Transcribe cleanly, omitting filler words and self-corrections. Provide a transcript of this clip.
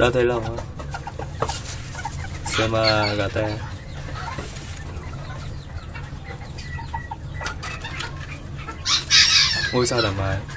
Đâu thấy lâu hả? Xem gà te. Ngôi sao đảm bài.